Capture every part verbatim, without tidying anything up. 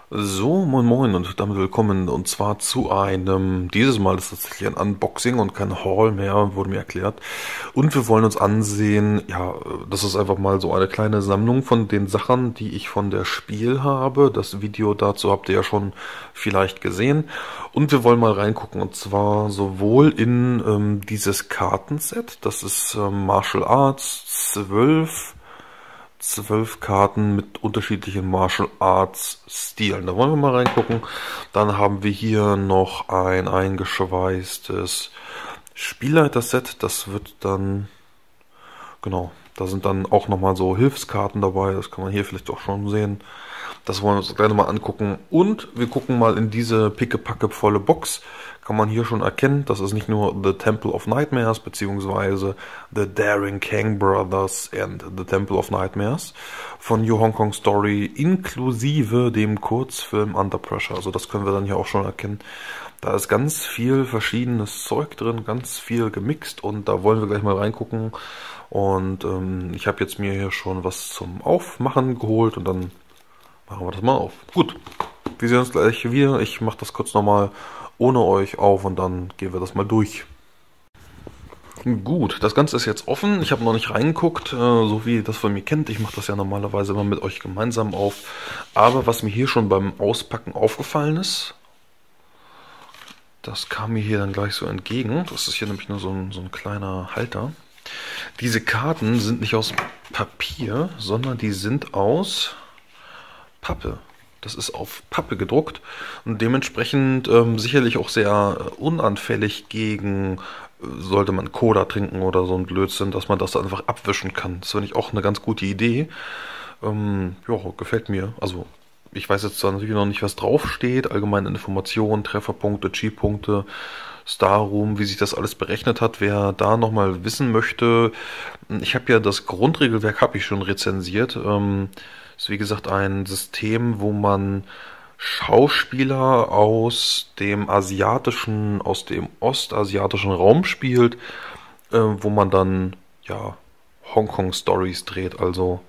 So, moin moin und damit willkommen und zwar zu einem, dieses Mal ist tatsächlich ein Unboxing und kein Haul mehr, wurde mir erklärt. Und wir wollen uns ansehen, ja, das ist einfach mal so eine kleine Sammlung von den Sachen, die ich von der Spiel habe. Das Video dazu habt ihr ja schon vielleicht gesehen. Und wir wollen mal reingucken und zwar sowohl in ähm, dieses Kartenset, das ist ähm, Martial Arts zwölf. Zwölf Karten mit unterschiedlichen Martial Arts Stilen. Da wollen wir mal reingucken. Dann haben wir hier noch ein eingeschweißtes Spielleiter-Set. Das wird dann, genau, da sind dann auch nochmal so Hilfskarten dabei. Das kann man hier vielleicht auch schon sehen. Das wollen wir uns gleich mal angucken. Und wir gucken mal in diese pickepacke volle Box. Kann man hier schon erkennen, das ist nicht nur The Temple of Nightmares, beziehungsweise The Daring Kang Brothers and The Temple of Nightmares von New Hong Kong Story, inklusive dem Kurzfilm Under Pressure. Also das können wir dann hier auch schon erkennen. Da ist ganz viel verschiedenes Zeug drin, ganz viel gemixt und da wollen wir gleich mal reingucken. Und ähm, ich habe jetzt mir hier schon was zum Aufmachen geholt und dann machen wir das mal auf. Gut, wir sehen uns gleich wieder. Ich mache das kurz nochmal ohne euch auf und dann gehen wir das mal durch. Gut, das Ganze ist jetzt offen. Ich habe noch nicht reingeguckt, so wie ihr das von mir kennt. Ich mache das ja normalerweise immer mit euch gemeinsam auf. Aber was mir hier schon beim Auspacken aufgefallen ist, das kam mir hier dann gleich so entgegen. Das ist hier nämlich nur so ein, so ein kleiner Halter. Diese Karten sind nicht aus Papier, sondern die sind aus Pappe. Das ist auf Pappe gedruckt und dementsprechend ähm, sicherlich auch sehr äh, unanfällig gegen, äh, sollte man Cola trinken oder so ein Blödsinn, dass man das einfach abwischen kann. Das finde ich auch eine ganz gute Idee. Ähm, ja, gefällt mir. Also ich weiß jetzt zwar natürlich noch nicht, was draufsteht, allgemeine Informationen, Trefferpunkte, Chi-Punkte, Star Room, wie sich das alles berechnet hat. Wer da nochmal wissen möchte, ich habe ja das Grundregelwerk habe ich schon rezensiert. Ähm, ist wie gesagt ein System, wo man Schauspieler aus dem asiatischen, aus dem ostasiatischen Raum spielt, äh, wo man dann ja Hongkong Stories dreht, also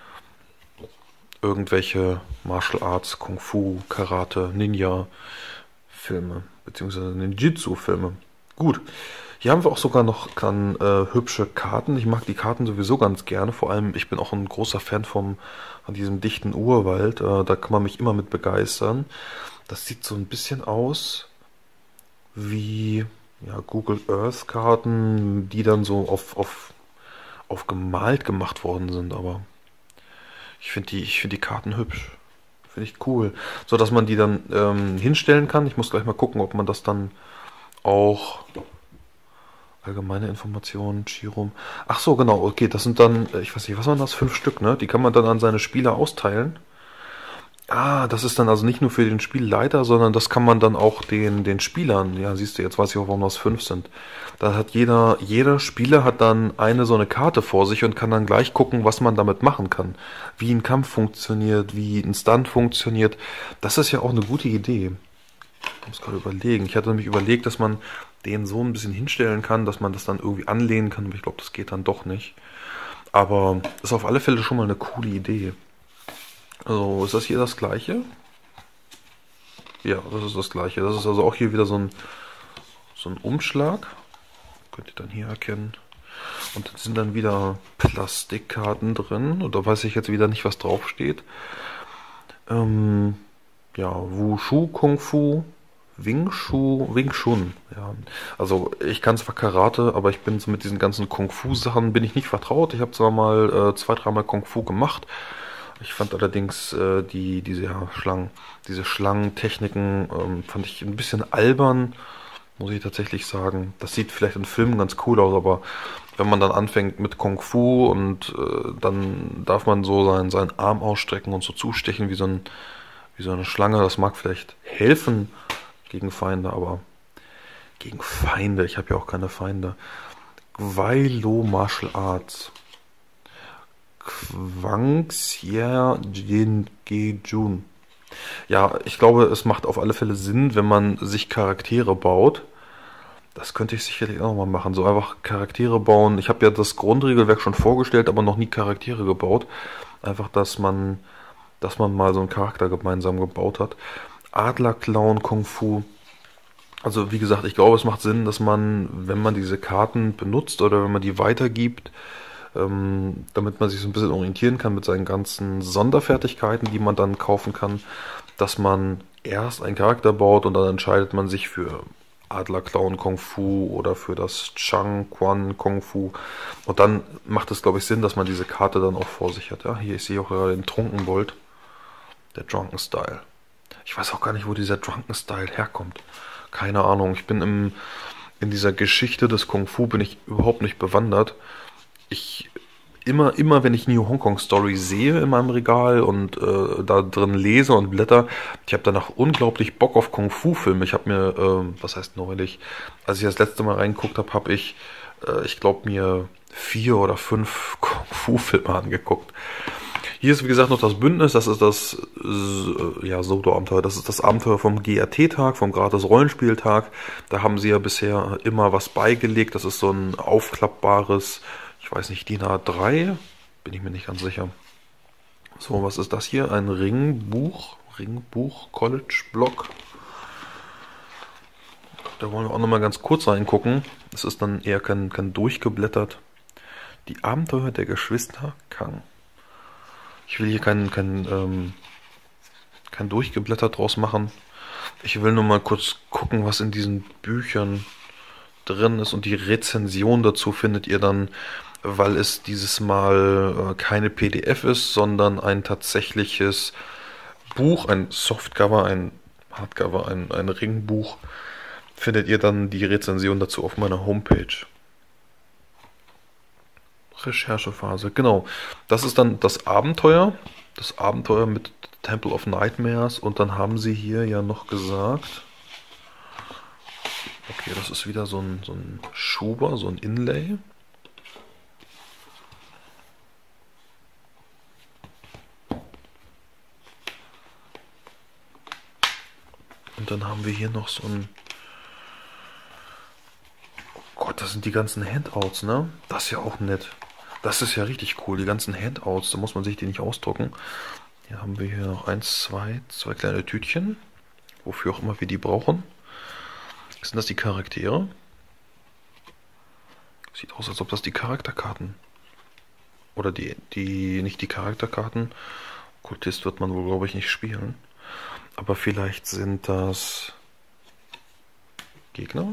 irgendwelche Martial Arts, Kung Fu, Karate, Ninja Filme, beziehungsweise Ninjitsu Filme. Gut. Hier haben wir auch sogar noch dann, äh, hübsche Karten. Ich mag die Karten sowieso ganz gerne. Vor allem, ich bin auch ein großer Fan vom, von diesem dichten Urwald. Äh, da kann man mich immer mit begeistern. Das sieht so ein bisschen aus wie ja, Google Earth Karten, die dann so auf, auf, auf gemalt gemacht worden sind. Aber ich finde die, ich finde die Karten hübsch. Finde ich cool. So dass man die dann ähm, hinstellen kann. Ich muss gleich mal gucken, ob man das dann auch... Allgemeine Informationen, Chirum. Ach so, genau, okay, das sind dann, ich weiß nicht, was waren das? Fünf Stück, ne? Die kann man dann an seine Spieler austeilen. Ah, das ist dann also nicht nur für den Spielleiter, sondern das kann man dann auch den, den Spielern, ja, siehst du, jetzt weiß ich auch, warum das fünf sind. Da hat jeder, jeder Spieler hat dann eine so eine Karte vor sich und kann dann gleich gucken, was man damit machen kann. Wie ein Kampf funktioniert, wie ein Stunt funktioniert. Das ist ja auch eine gute Idee. Ich muss gerade überlegen. Ich hatte nämlich überlegt, dass man den so ein bisschen hinstellen kann, dass man das dann irgendwie anlehnen kann. Aber ich glaube, das geht dann doch nicht. Aber ist auf alle Fälle schon mal eine coole Idee. Also, ist das hier das gleiche? Ja, das ist das gleiche. Das ist also auch hier wieder so ein, so ein Umschlag. Könnt ihr dann hier erkennen. Und jetzt sind dann wieder Plastikkarten drin. Und da weiß ich jetzt wieder nicht, was draufsteht. Ähm, ja, Wushu, Kung Fu. Wing Chun, Wing Chun, ja. Also ich kann zwar Karate, aber ich bin so mit diesen ganzen Kung Fu Sachen bin ich nicht vertraut. Ich habe zwar mal äh, zwei, dreimal Kung Fu gemacht. Ich fand allerdings äh, die diese ja, Schlangen, diese Schlangentechniken ähm, fand ich ein bisschen albern, muss ich tatsächlich sagen. Das sieht vielleicht in Filmen ganz cool aus, aber wenn man dann anfängt mit Kung Fu und äh, dann darf man so seinen seinen Arm ausstrecken und so zustechen wie so ein wie so eine Schlange, das mag vielleicht helfen gegen Feinde, aber gegen Feinde, ich habe ja auch keine Feinde. Gweilo Martial Arts. Kwangxia Jin. Ja, ich glaube, es macht auf alle Fälle Sinn, wenn man sich Charaktere baut. Das könnte ich sicherlich auch nochmal machen. So einfach Charaktere bauen. Ich habe ja das Grundregelwerk schon vorgestellt, aber noch nie Charaktere gebaut. Einfach, dass man dass man mal so einen Charakter gemeinsam gebaut hat. Adlerclown Kung Fu. Also wie gesagt, ich glaube, es macht Sinn, dass man, wenn man diese Karten benutzt oder wenn man die weitergibt, ähm, damit man sich so ein bisschen orientieren kann mit seinen ganzen Sonderfertigkeiten, die man dann kaufen kann, dass man erst einen Charakter baut und dann entscheidet man sich für Adlerclown Kung Fu oder für das Chang Quan Kung Fu. Und dann macht es, glaube ich, Sinn, dass man diese Karte dann auch vor sich hat. Ja, hier, ich sehe auch gerade den Trunkenbold, der Drunken Style. Ich weiß auch gar nicht, wo dieser Drunken Style herkommt. Keine Ahnung. Ich bin im, in dieser Geschichte des Kung Fu bin ich überhaupt nicht bewandert. Ich immer, immer wenn ich New Hong Kong Story sehe in meinem Regal und äh, da drin lese und blätter, ich habe danach unglaublich Bock auf Kung Fu Filme. Ich habe mir, äh, was heißt neulich, als ich das letzte Mal reingeguckt habe, habe ich, äh, ich glaube mir vier oder fünf Kung Fu Filme angeguckt. Hier ist wie gesagt noch das Bündnis, das ist das äh, ja, Solo-Abenteuer, das ist das Abenteuer vom G R T-Tag, vom Gratis-Rollenspieltag. Da haben sie ja bisher immer was beigelegt, das ist so ein aufklappbares, ich weiß nicht, D I N A drei, bin ich mir nicht ganz sicher. So, was ist das hier? Ein Ringbuch, Ringbuch, College-Block. Da wollen wir auch nochmal ganz kurz reingucken. Es ist dann eher kein, kein durchgeblättert. Die Abenteuer der Geschwister Kang. Ich will hier kein, kein, ähm, kein Durchgeblätter draus machen. Ich will nur mal kurz gucken, was in diesen Büchern drin ist. Und die Rezension dazu findet ihr dann, weil es dieses Mal äh, keine P D F ist, sondern ein tatsächliches Buch, ein Softcover, ein Hardcover, ein, ein Ringbuch, findet ihr dann die Rezension dazu auf meiner Homepage. Recherchephase, genau. Das ist dann das Abenteuer. Das Abenteuer mit Temple of Nightmares. Und dann haben sie hier ja noch gesagt. Okay, das ist wieder so ein, so ein Schuber, so ein Inlay. Und dann haben wir hier noch so ein... Oh Gott, das sind die ganzen Handouts, ne? Das ist ja auch nett. Das ist ja richtig cool, die ganzen Handouts, da muss man sich die nicht ausdrucken. Hier haben wir hier noch eins, zwei, zwei kleine Tütchen, wofür auch immer wir die brauchen. Sind das die Charaktere? Sieht aus, als ob das die Charakterkarten, oder die, die, nicht die Charakterkarten, Kultist wird man wohl, glaube ich, nicht spielen. Aber vielleicht sind das Gegner?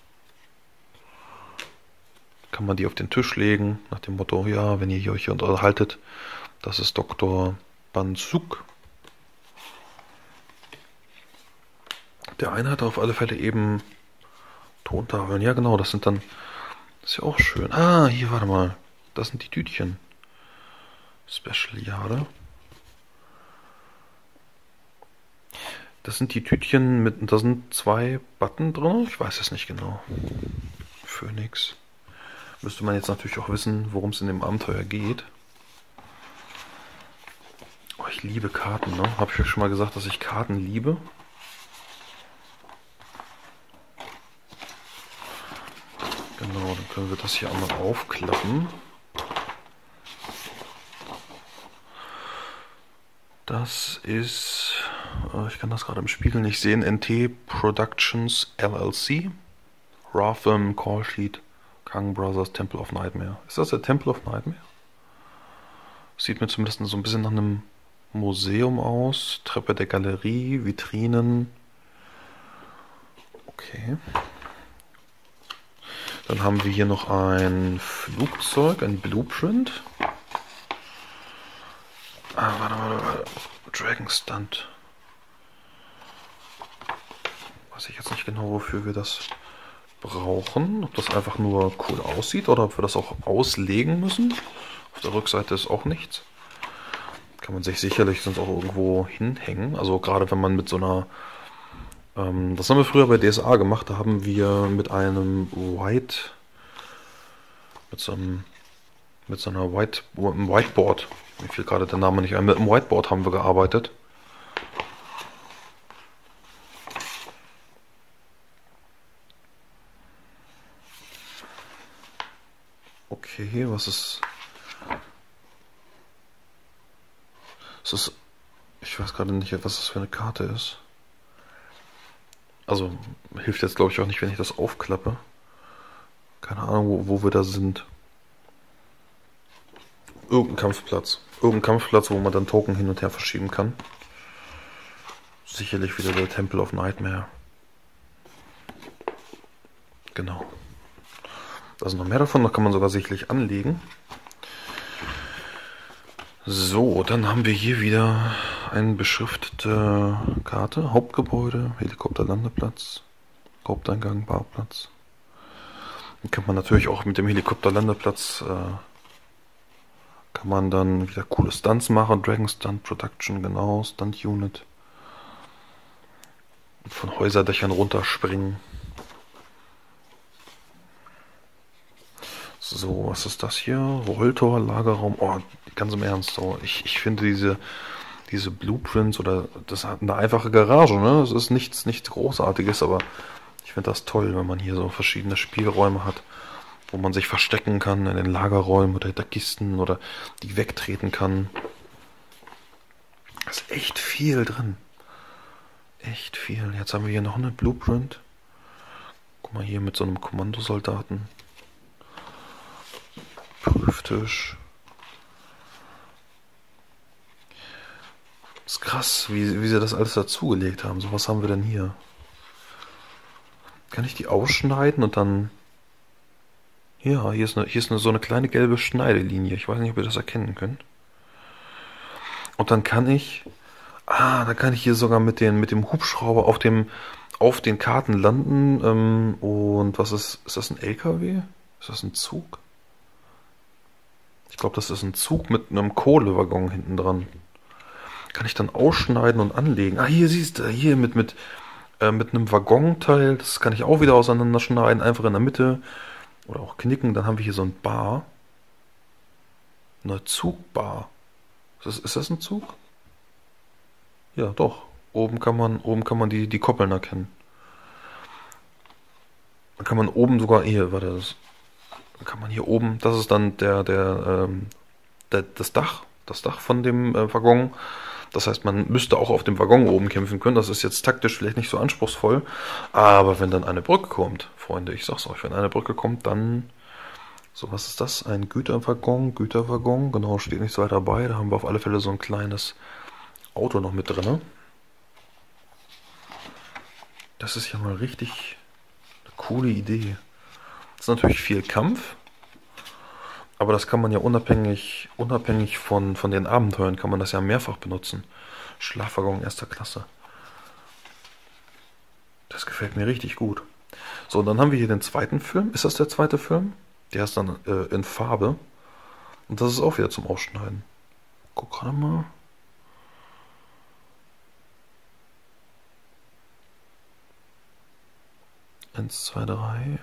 Kann man die auf den Tisch legen, nach dem Motto, ja, wenn ihr euch hier unterhaltet, das ist Doktor Bansuk. Der eine hat auf alle Fälle eben Tontafeln. Ja, genau, das sind dann, das ist ja auch schön. Ah, hier, warte mal, das sind die Tütchen. Special Jade. Das sind die Tütchen mit, da sind zwei Button drin, ich weiß es nicht genau. Phoenix. Müsste man jetzt natürlich auch wissen, worum es in dem Abenteuer geht. Oh, ich liebe Karten, ne? Habe ich euch schon mal gesagt, dass ich Karten liebe? Genau, dann können wir das hier einmal aufklappen. Das ist, äh, ich kann das gerade im Spiegel nicht sehen, N T Productions L L C. Raw Film, Call Sheet, Kang Brothers, Temple of Nightmare. Ist das der Temple of Nightmare? Sieht mir zumindest so ein bisschen nach einem Museum aus. Treppe der Galerie, Vitrinen. Okay. Dann haben wir hier noch ein Flugzeug, ein Blueprint. Ah, warte, warte, warte. Dragon Stunt. Weiß ich jetzt nicht genau, wofür wir das brauchen. Ob das einfach nur cool aussieht oder ob wir das auch auslegen müssen. Auf der Rückseite ist auch nichts. Kann man sich sicherlich sonst auch irgendwo hinhängen. Also gerade wenn man mit so einer... Ähm, das haben wir früher bei D S A gemacht. Da haben wir mit einem White... Mit so einem... Mit so einer White, einem Whiteboard... Mir fiel gerade der Name nicht ein. Mit einem Whiteboard haben wir gearbeitet. Okay, was ist... Es ist Ich weiß gerade nicht, was das für eine Karte ist. Also, hilft jetzt glaube ich auch nicht, wenn ich das aufklappe. Keine Ahnung, wo, wo wir da sind. Irgendein Kampfplatz. Irgendein Kampfplatz, wo man dann Token hin und her verschieben kann. Sicherlich wieder der Temple of Nightmare. Genau. Da sind noch mehr davon, da kann man sogar sicherlich anlegen. So, dann haben wir hier wieder eine beschriftete Karte. Hauptgebäude, Helikopterlandeplatz, Haupteingang, Barplatz. Dann kann man natürlich auch mit dem Helikopterlandeplatz äh, kann man dann wieder coole Stunts machen. Dragon Stunt Production, genau, Stunt Unit. Und von Häuserdächern runterspringen. So, was ist das hier? Rolltor, Lagerraum. Oh, ganz im Ernst. Oh, ich, ich finde diese, diese Blueprints oder das hat eine einfache Garage, ne? Es ist nichts, nichts Großartiges, aber ich finde das toll, wenn man hier so verschiedene Spielräume hat, wo man sich verstecken kann in den Lagerräumen oder hinter Kisten oder die wegtreten kann. Da ist echt viel drin. Echt viel. Jetzt haben wir hier noch eine Blueprint. Guck mal hier mit so einem Kommandosoldaten. Prüftisch. Ist krass, wie, wie sie das alles dazugelegt haben. So, was haben wir denn hier? Kann ich die ausschneiden und dann... Ja, hier ist, eine, hier ist eine, so eine kleine gelbe Schneidelinie. Ich weiß nicht, ob ihr das erkennen könnt. Und dann kann ich... Ah, dann kann ich hier sogar mit, den, mit dem Hubschrauber auf, dem, auf den Karten landen. Ähm, und was ist... Ist das ein L K W? Ist das ein Zug? Ich glaube, das ist ein Zug mit einem Kohlewaggon hinten dran. Kann ich dann ausschneiden und anlegen. Ah, hier siehst du, hier mit, mit, äh, mit einem Waggonteil. Das kann ich auch wieder auseinanderschneiden. Einfach in der Mitte. Oder auch knicken. Dann haben wir hier so ein Bar. Eine Zugbar. Ist das, ist das ein Zug? Ja, doch. Oben kann man, oben kann man die, die Koppeln erkennen. Dann kann man oben sogar, hier, warte, das, dann kann man hier oben, das ist dann der, der, ähm, der, das Dach, das Dach von dem äh, Waggon. Das heißt, man müsste auch auf dem Waggon oben kämpfen können. Das ist jetzt taktisch vielleicht nicht so anspruchsvoll. Aber wenn dann eine Brücke kommt, Freunde, ich sag's euch, wenn eine Brücke kommt, dann... So, was ist das? Ein Güterwaggon, Güterwaggon. Genau, steht nicht so weit dabei. Da haben wir auf alle Fälle so ein kleines Auto noch mit drin. Das ist ja mal richtig eine coole Idee. Das ist natürlich viel Kampf. Aber das kann man ja unabhängig, unabhängig von, von den Abenteuern, kann man das ja mehrfach benutzen. Schlafwaggon erster Klasse. Das gefällt mir richtig gut. So, und dann haben wir hier den zweiten Film. Ist das der zweite Film? Der ist dann äh, in Farbe. Und das ist auch wieder zum Ausschneiden. Guck gerade mal. Eins, zwei, drei.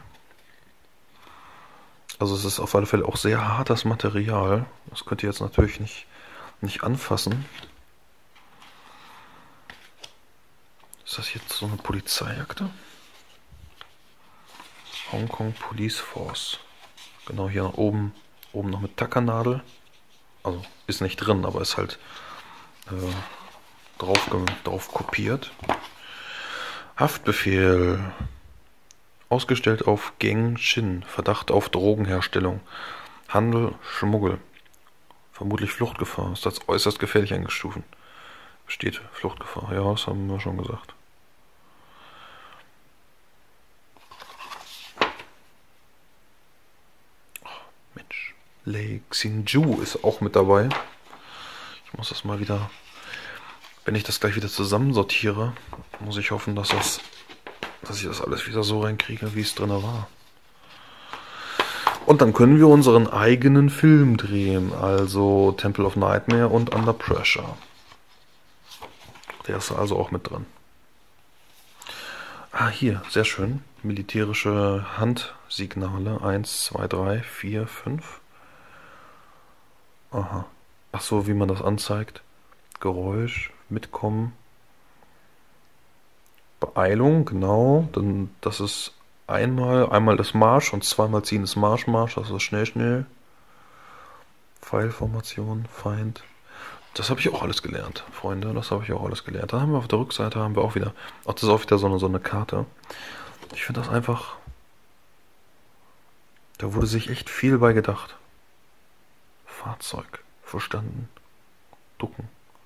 Also es ist auf alle Fälle auch sehr hartes Material. Das könnt ihr jetzt natürlich nicht, nicht anfassen. Ist das jetzt so eine Polizeiakte? Hongkong Police Force. Genau, hier nach oben, oben noch mit Tackernadel. Also ist nicht drin, aber ist halt äh, drauf, drauf kopiert. Haftbefehl. Ausgestellt auf Geng Shin. Verdacht auf Drogenherstellung. Handel, Schmuggel. Vermutlich Fluchtgefahr. Ist das äußerst gefährlich eingestuft. Besteht Fluchtgefahr. Ja, das haben wir schon gesagt. Oh, Mensch. Lei Xingju ist auch mit dabei. Ich muss das mal wieder... Wenn ich das gleich wieder zusammensortiere, muss ich hoffen, dass das... dass ich das alles wieder so reinkriege, wie es drin war. Und dann können wir unseren eigenen Film drehen, also Temple of Nightmare und Under Pressure. Der ist also auch mit drin. Ah, hier, sehr schön. Militärische Handsignale. eins, zwei, drei, vier, fünf. Aha. Ach so, wie man das anzeigt. Geräusch, mitkommen. Beeilung, genau. Dann, das ist einmal, einmal das Marsch und zweimal ziehen ist Marsch, Marsch, also schnell, schnell. Pfeilformation, Feind. Das habe ich auch alles gelernt, Freunde. Das habe ich auch alles gelernt. Da haben wir auf der Rückseite haben wir auch wieder. Ach, das ist auch wieder so eine, so eine Karte. Ich finde das einfach. Da wurde sich echt viel bei gedacht. Fahrzeug. Verstanden. Ducken.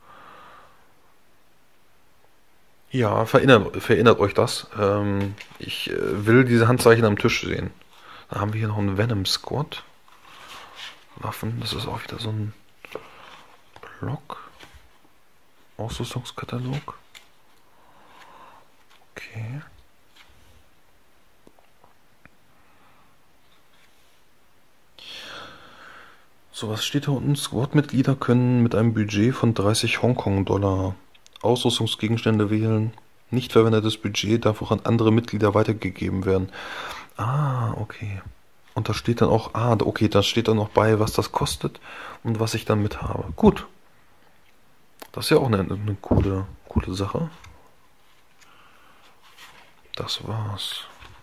Ja, verinnert, verinnert euch das. Ähm, ich äh, will diese Handzeichen am Tisch sehen. Da haben wir hier noch einen Venom Squad. Waffen. Das ist auch wieder so ein Block. Ausrüstungskatalog. Okay. So, was steht da unten? Squad-Mitglieder können mit einem Budget von dreißig Hongkong-Dollar Ausrüstungsgegenstände wählen. Nicht verwendetes Budget darf auch an andere Mitglieder weitergegeben werden. Ah, okay. Und da steht dann auch, ah, okay, da steht dann noch bei, was das kostet und was ich dann mit habe. Gut. Das ist ja auch eine, eine coole, coole Sache. Das war's.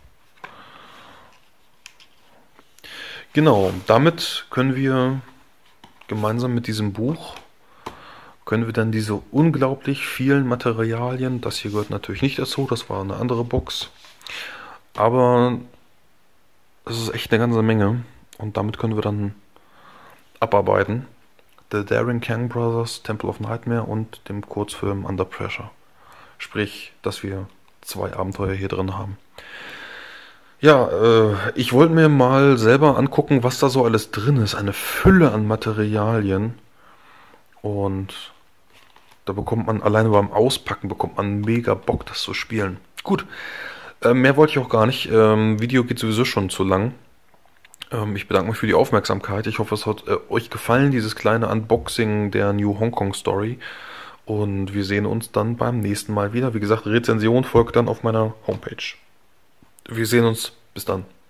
Genau, damit können wir gemeinsam mit diesem Buch, können wir dann diese unglaublich vielen Materialien, das hier gehört natürlich nicht dazu, das war eine andere Box, aber es ist echt eine ganze Menge und damit können wir dann abarbeiten. The Daring Kang Brothers, Temple of Nightmare und dem Kurzfilm Under Pressure. Sprich, dass wir zwei Abenteuer hier drin haben. Ja, äh, ich wollte mir mal selber angucken, was da so alles drin ist. Eine Fülle an Materialien. Und da bekommt man, alleine beim Auspacken, bekommt man mega Bock, das zu spielen. Gut, äh, mehr wollte ich auch gar nicht. Ähm, Video geht sowieso schon zu lang. Ähm, ich bedanke mich für die Aufmerksamkeit. Ich hoffe, es hat äh, euch gefallen, dieses kleine Unboxing der New Hong Kong Story. Und wir sehen uns dann beim nächsten Mal wieder. Wie gesagt, Rezension folgt dann auf meiner Homepage. Wir sehen uns. Bis dann.